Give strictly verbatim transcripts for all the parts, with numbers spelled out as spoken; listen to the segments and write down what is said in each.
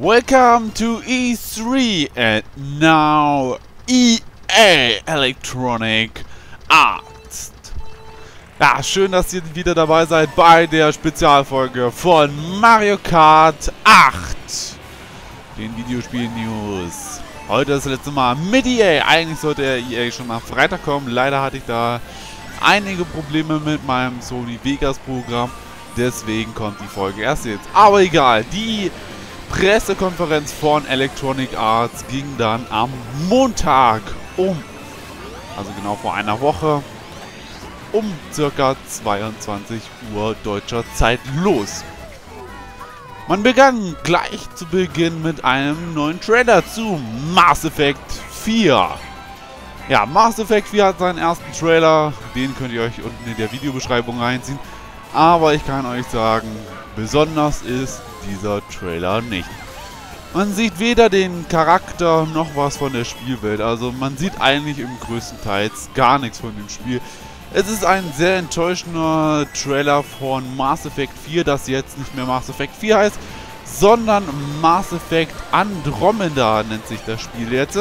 Welcome to E three and now E A Electronic Arts. Ja, schön, dass ihr wieder dabei seid bei der Spezialfolge von Mario Kart acht. Den Videospiel-News. Heute ist das letzte Mal mit E A. Eigentlich sollte E A schon am Freitag kommen. Leider hatte ich da einige Probleme mit meinem Sony Vegas Programm. Deswegen kommt die Folge erst jetzt. Aber egal, die Pressekonferenz von Electronic Arts ging dann am Montag um, also genau vor einer Woche, um circa zweiundzwanzig Uhr deutscher Zeit los. Man begann gleich zu Beginn mit einem neuen Trailer zu Mass Effect vier. Ja, Mass Effect vier hat seinen ersten Trailer, den könnt ihr euch unten in der Videobeschreibung reinziehen. Aber ich kann euch sagen, besonders ist dieser Trailer nicht. Man sieht weder den Charakter noch was von der Spielwelt. Also man sieht eigentlich im größten Teils gar nichts von dem Spiel. Es ist ein sehr enttäuschender Trailer von Mass Effect vier, das jetzt nicht mehr Mass Effect vier heißt, sondern Mass Effect Andromeda nennt sich das Spiel jetzt.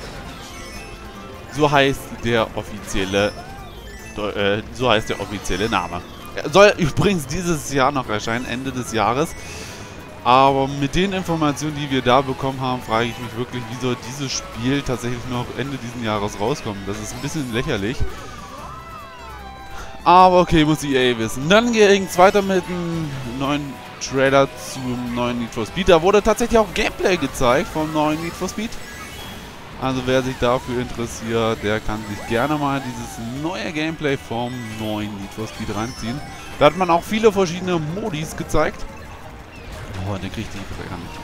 So heißt der offizielle, äh, so heißt der offizielle Name. Er soll übrigens dieses Jahr noch erscheinen, Ende des Jahres. Aber mit den Informationen, die wir da bekommen haben, frage ich mich wirklich, wie soll dieses Spiel tatsächlich noch Ende dieses Jahres rauskommen. Das ist ein bisschen lächerlich. Aber okay, muss E A wissen. Dann ging es weiter mit einem neuen Trailer zum neuen Need for Speed. Da wurde tatsächlich auch Gameplay gezeigt vom neuen Need for Speed. Also wer sich dafür interessiert, der kann sich gerne mal dieses neue Gameplay vom neuen Need for Speed reinziehen. Da hat man auch viele verschiedene Modis gezeigt. Oh, den kriegt die gar nicht.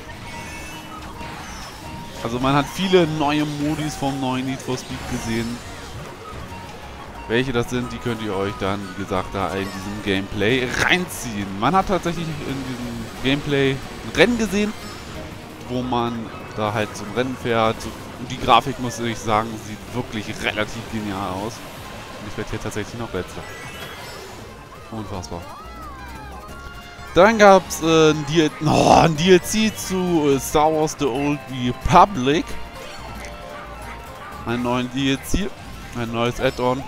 Also man hat viele neue Modis vom neuen Need for Speed gesehen. Welche das sind, die könnt ihr euch dann, wie gesagt, da in diesem Gameplay reinziehen. Man hat tatsächlich in diesem Gameplay ein Rennen gesehen, wo man da halt zum Rennen fährt. Und die Grafik, muss ich sagen, sieht wirklich relativ genial aus. Und ich werde hier tatsächlich noch letzter. Unfassbar. Dann gab es äh, ein, oh, ein D L C zu äh, Star Wars The Old Republic. Einen neuen D L C. Ein neues Add-on.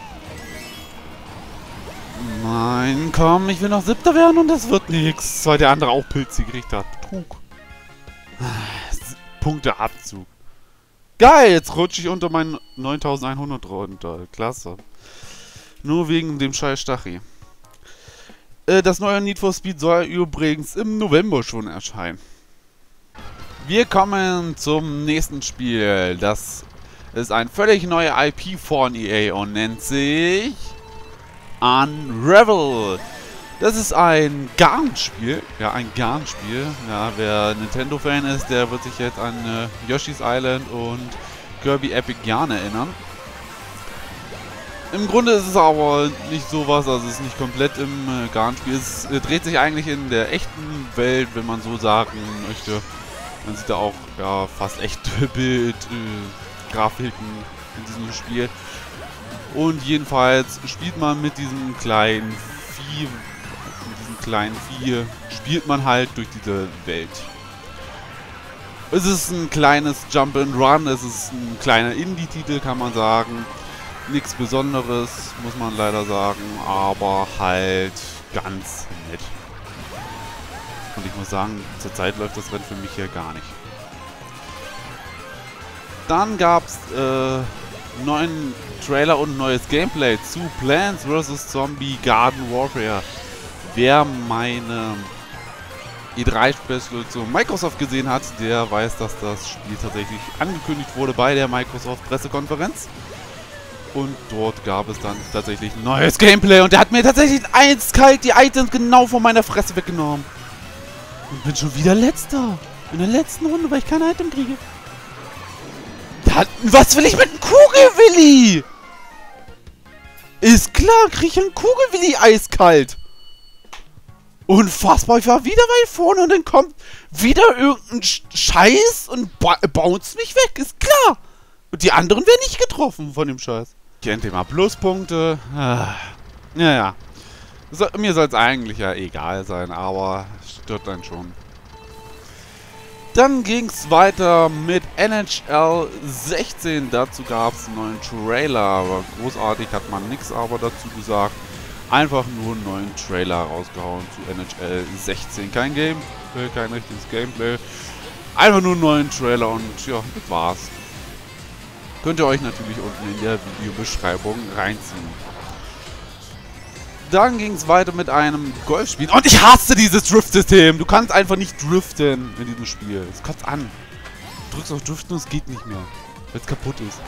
Nein, komm, ich will noch siebter werden und das wird nichts. Weil der andere auch Pilze gekriegt hat. Betrug. Punkteabzug. Geil, jetzt rutsche ich unter meinen neuntausendeinhundert runter. Klasse. Nur wegen dem scheiß Stachy. Äh, das neue Need for Speed soll übrigens im November schon erscheinen. Wir kommen zum nächsten Spiel. Das ist ein völlig neuer I P von E A und nennt sich Unravel. Das ist ein Garnspiel. Ja, ein Garnspiel. Ja, wer Nintendo-Fan ist, der wird sich jetzt an äh, Yoshi's Island und Kirby Epic Yarn erinnern. Im Grunde ist es aber nicht sowas, also es ist nicht komplett im äh, Garnspiel. Es äh, dreht sich eigentlich in der echten Welt, wenn man so sagen möchte. Man sieht da auch ja, fast echte Bild, äh, Grafiken in diesem Spiel. Und jedenfalls spielt man mit diesem kleinen Vieh, mit diesem kleinen Vieh, spielt man halt durch diese Welt. Es ist ein kleines Jump and Run, es ist ein kleiner Indie-Titel, kann man sagen. Nichts Besonderes, muss man leider sagen, aber halt ganz nett. Und ich muss sagen, zurzeit läuft das Rennen für mich hier gar nicht. Dann gab es äh, neuen Trailer und neues Gameplay zu Plants versus. Zombie Garden Warfare. Wer meine E drei Special zu Microsoft gesehen hat, der weiß, dass das Spiel tatsächlich angekündigt wurde bei der Microsoft Pressekonferenz. Und dort gab es dann tatsächlich ein neues Gameplay und der hat mir tatsächlich eiskalt die Items genau von meiner Fresse weggenommen. Und bin schon wieder Letzter. In der letzten Runde, weil ich kein Item kriege. Da, was will ich mit einem Kugelwilli? Ist klar, kriege ich einen Kugelwilli eiskalt. Unfassbar, ich war wieder weit vorne und dann kommt wieder irgendein Scheiß und bounce mich weg, ist klar. Und die anderen werden nicht getroffen von dem Scheiß. Ich endlich mal Pluspunkte. Ah. Ja, ja. So, mir soll es eigentlich ja egal sein, aber stört dann schon. Dann ging es weiter mit N H L sechzehn. Dazu gab es einen neuen Trailer. Aber großartig hat man nichts aber dazu gesagt. Einfach nur einen neuen Trailer rausgehauen zu N H L sechzehn. Kein Gameplay, kein richtiges Gameplay. Einfach nur einen neuen Trailer und ja, das war's. Könnt ihr euch natürlich unten in der Videobeschreibung reinziehen. Dann ging es weiter mit einem Golfspiel. Und ich hasse dieses Drift-System. Du kannst einfach nicht driften in diesem Spiel. Es kotzt an. Du drückst auf Driften und es geht nicht mehr, weil es kaputt ist.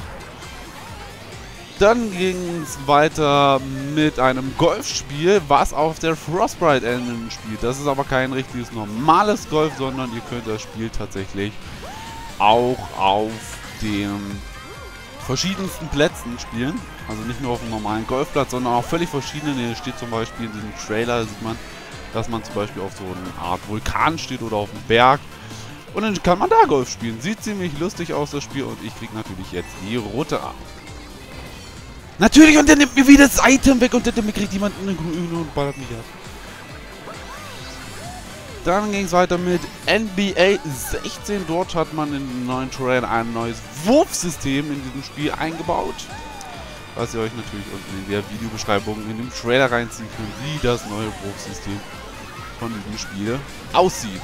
Dann ging es weiter mit einem Golfspiel, was auf der Frostbite Engine spielt. Das ist aber kein richtiges normales Golf, sondern ihr könnt das Spiel tatsächlich auch auf den verschiedensten Plätzen spielen. Also nicht nur auf einem normalen Golfplatz, sondern auch völlig verschiedene. Hier steht zum Beispiel in diesem Trailer, sieht man, dass man zum Beispiel auf so einer Art Vulkan steht oder auf einem Berg. Und dann kann man da Golf spielen. Sieht ziemlich lustig aus, das Spiel. Und ich kriege natürlich jetzt die rote ab. Natürlich, und der nimmt mir wieder das Item weg und der mir kriegt jemand eine grüne und ballert mich ab. Dann ging es weiter mit N B A sechzehn. Dort hat man in den neuen Trailer ein neues Wurfsystem in diesem Spiel eingebaut. Was ihr euch natürlich unten in der Videobeschreibung in dem Trailer reinziehen könnt, wie das neue Wurfsystem von diesem Spiel aussieht.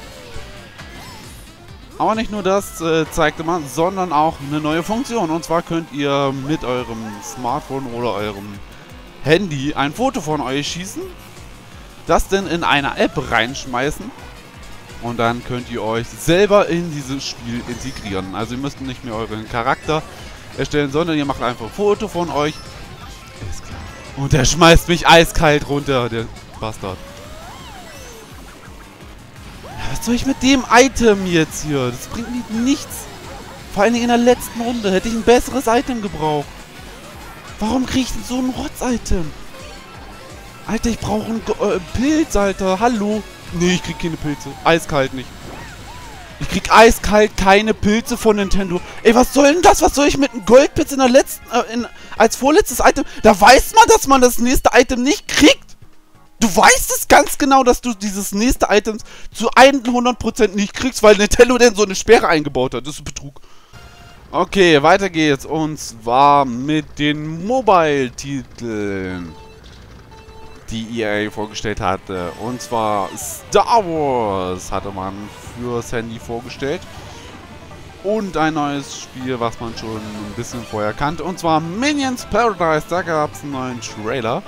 Aber nicht nur das äh, zeigte man, sondern auch eine neue Funktion. Und zwar könnt ihr mit eurem Smartphone oder eurem Handy ein Foto von euch schießen, das dann in eine App reinschmeißen und dann könnt ihr euch selber in dieses Spiel integrieren. Also ihr müsst nicht mehr euren Charakter erstellen, sondern ihr macht einfach ein Foto von euch. Ist klar. Und der schmeißt mich eiskalt runter, der Bastard. Was soll ich mit dem Item jetzt hier? Das bringt mir nichts. Vor allen Dingen in der letzten Runde hätte ich ein besseres Item gebraucht. Warum kriege ich denn so ein Rotz-Item? Alter, ich brauche einen äh, Pilz, Alter. Hallo? Nee, ich krieg keine Pilze. Eiskalt nicht. Ich krieg eiskalt keine Pilze von Nintendo. Ey, was soll denn das? Was soll ich mit einem Goldpilz in der letzten, äh, in, als vorletztes Item? Da weiß man, dass man das nächste Item nicht kriegt. Du weißt es ganz genau, dass du dieses nächste Item zu hundert Prozent nicht kriegst, weil Nintendo denn so eine Sperre eingebaut hat. Das ist Betrug. Okay, weiter geht's. Und zwar mit den Mobile-Titeln, die E A vorgestellt hatte. Und zwar Star Wars hatte man fürs Handy vorgestellt. Und ein neues Spiel, was man schon ein bisschen vorher kannte. Und zwar Minions Paradise. Da gab es einen neuen Trailer.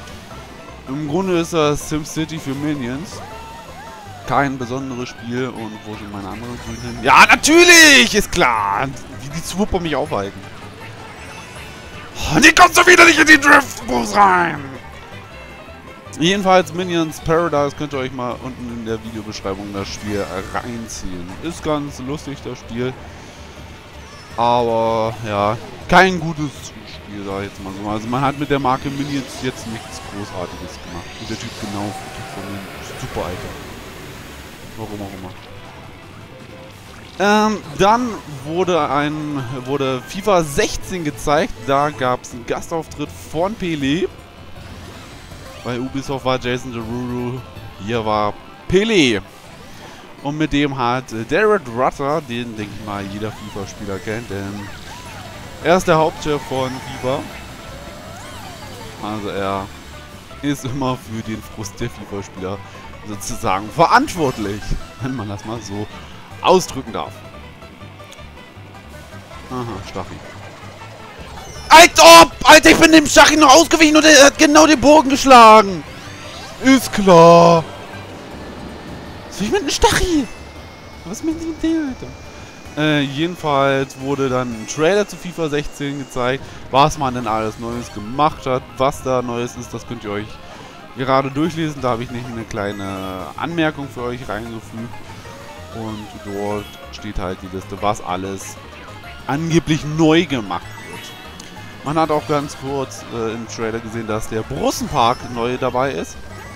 Im Grunde ist das SimCity für Minions. Kein besonderes Spiel. Und wo sind meine anderen Grünen hin? Ja, natürlich! Ist klar! Wie die Zwupper mich aufhalten. Und die kommt so wieder nicht in die Drift-Bus rein! Jedenfalls Minions Paradise könnt ihr euch mal unten in der Videobeschreibung das Spiel reinziehen. Ist ganz lustig, das Spiel. Aber, ja, kein gutes Spiel, sag ich jetzt mal so. Also man hat mit der Marke Minions jetzt nichts Großartiges gemacht. Und der Typ genau von dem super Item. Warum auch immer. Ähm, dann wurde ein wurde FIFA sechzehn gezeigt. Da gab es einen Gastauftritt von Pelé. Bei Ubisoft war Jason Derulo, hier war Pelé. Und mit dem hat äh, Jared Rutter, den denke ich mal jeder FIFA-Spieler kennt, denn er ist der Hauptchef von FIFA. Also er ist immer für den Frust der FIFA-Spieler sozusagen verantwortlich, wenn man das mal so ausdrücken darf. Aha, Stachy. Alter, Alter, ich bin dem Stachy noch ausgewichen und er hat genau den Bogen geschlagen. Ist klar. Was will ich mit dem Stachy? Was ist mit dem Ding, Alter? Äh, jedenfalls wurde dann ein Trailer zu FIFA sechzehn gezeigt, was man denn alles Neues gemacht hat, was da Neues ist, das könnt ihr euch gerade durchlesen. Da habe ich nicht eine kleine Anmerkung für euch reingefügt. Und dort steht halt die Liste, was alles angeblich neu gemacht wird. Man hat auch ganz kurz äh, im Trailer gesehen, dass der Brussenpark neu dabei ist.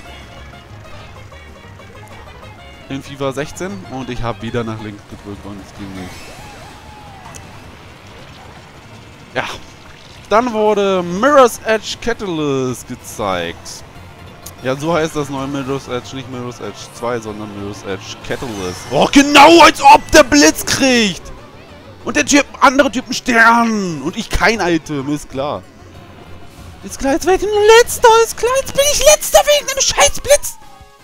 In FIFA sechzehn. Und ich habe wieder nach links gedrückt und es ging nicht. Ja. Dann wurde Mirror's Edge Catalyst gezeigt. Ja, so heißt das neue Mirror's Edge, nicht Mirror's Edge zwei, sondern Mirror's Edge Catalyst. Oh, genau, als ob der Blitz kriegt! Und der Typ, andere Typen Stern! Und ich kein Item, ist klar. Ist klar, jetzt werde ich nur Letzter, ist klar, jetzt bin ich Letzter wegen dem Scheißblitz!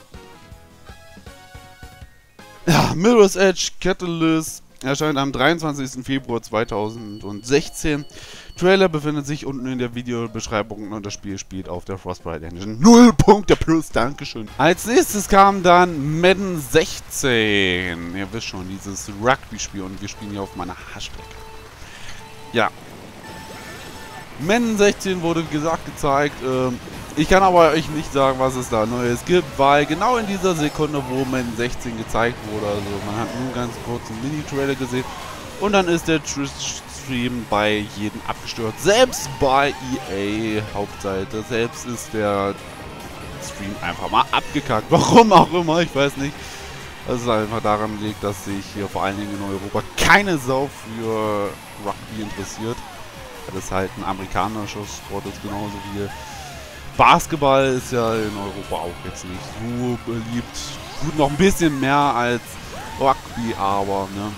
Ja, Mirror's Edge Catalyst erscheint am dreiundzwanzigsten Februar zweitausendsechzehn. Trailer befindet sich unten in der Videobeschreibung und das Spiel spielt auf der Frostbite Engine. Null Punkte plus, Dankeschön. Als nächstes kam dann Madden sechzehn. Ihr wisst schon, dieses Rugby-Spiel und wir spielen hier auf meiner Haarstrecke. Ja. Madden sechzehn wurde gesagt, gezeigt. Ähm, ich kann aber euch nicht sagen, was es da Neues gibt, weil genau in dieser Sekunde, wo Madden sechzehn gezeigt wurde, also man hat nur ganz kurz einen Mini-Trailer gesehen und dann ist der Stream bei jedem abgestürzt. Selbst bei E A Hauptseite, selbst ist der Stream einfach mal abgekackt. Warum auch immer, ich weiß nicht. Das ist einfach daran liegt, dass sich hier vor allen Dingen in Europa keine Sau für Rugby interessiert. Das ist halt ein amerikanischer Sport, ist genauso wie Basketball ist ja in Europa auch jetzt nicht so beliebt. Gut, noch ein bisschen mehr als Rugby, aber ne.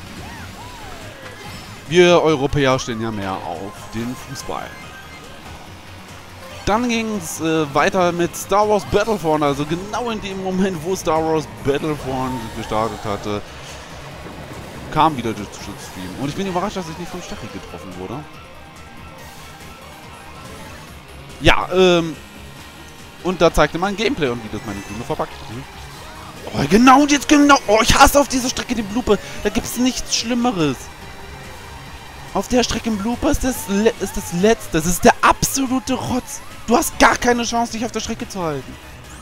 Wir Europäer stehen ja mehr auf den Fußball. Dann ging es äh, weiter mit Star Wars Battlefront, also genau in dem Moment, wo Star Wars Battlefront gestartet hatte, kam wieder der Stream. Und ich bin überrascht, dass ich nicht vom Stachel getroffen wurde. Ja, ähm, und da zeigte man Gameplay und wie das meine Grüne verpackt. Hm. Oh, genau, und jetzt genau. Oh, ich hasse auf dieser Strecke die Blooper. Da gibt es nichts Schlimmeres. Auf der Strecke im Blooper ist das, ist das Letzte. Das ist der absolute Rotz. Du hast gar keine Chance, dich auf der Strecke zu halten.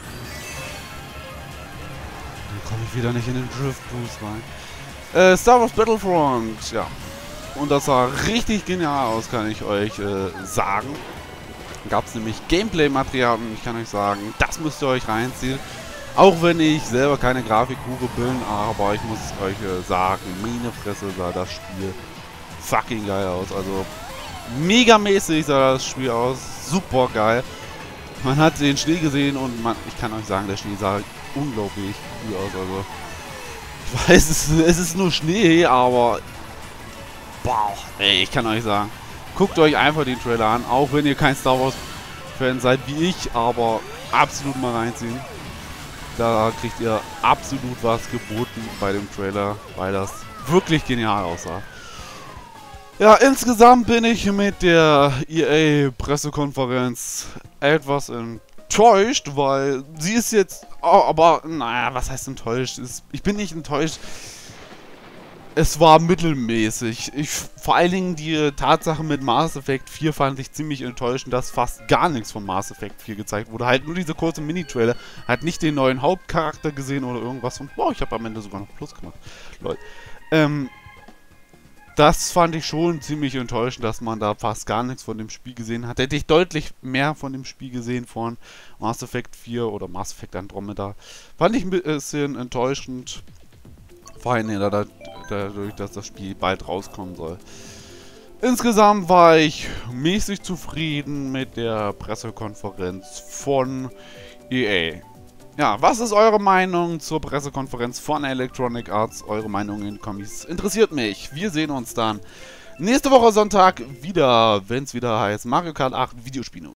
Dann komme ich wieder nicht in den Drift Boost rein. Äh, Star Wars Battlefront, ja. Und das sah richtig genial aus, kann ich euch äh, sagen. Gab es nämlich Gameplay-Material und ich kann euch sagen, das müsst ihr euch reinziehen. Auch wenn ich selber keine Grafikhure bin, aber ich muss euch äh, sagen, meine Fresse sah das Spiel fucking geil aus. Also megamäßig sah das Spiel aus, super geil. Man hat den Schnee gesehen und man, ich kann euch sagen, der Schnee sah unglaublich gut aus. Also ich weiß, es, es ist nur Schnee, aber boah, ey, ich kann euch sagen, guckt euch einfach den Trailer an, auch wenn ihr kein Star Wars Fan seid wie ich, aber absolut mal reinziehen. Da kriegt ihr absolut was geboten bei dem Trailer, weil das wirklich genial aussah. Ja, insgesamt bin ich mit der E A-Pressekonferenz etwas enttäuscht, weil sie ist jetzt... Oh, aber, naja, was heißt enttäuscht? Ich bin nicht enttäuscht. Es war mittelmäßig. Ich, vor allen Dingen die Tatsache mit Mass Effect vier fand ich ziemlich enttäuschend, dass fast gar nichts von Mass Effect vier gezeigt wurde. Halt nur diese kurze Mini-Trailer. Hat nicht den neuen Hauptcharakter gesehen oder irgendwas. Und wow, ich habe am Ende sogar noch Plus gemacht. Leute. Ähm... Das fand ich schon ziemlich enttäuschend, dass man da fast gar nichts von dem Spiel gesehen hat. Hätte ich deutlich mehr von dem Spiel gesehen von Mass Effect vier oder Mass Effect Andromeda. Fand ich ein bisschen enttäuschend. Vor allem dadurch, dass das Spiel bald rauskommen soll. Insgesamt war ich mäßig zufrieden mit der Pressekonferenz von E A. Ja, was ist eure Meinung zur Pressekonferenz von Electronic Arts? Eure Meinung in den Kommis interessiert mich. Wir sehen uns dann nächste Woche Sonntag wieder, wenn es wieder heißt Mario Kart acht Videospiel.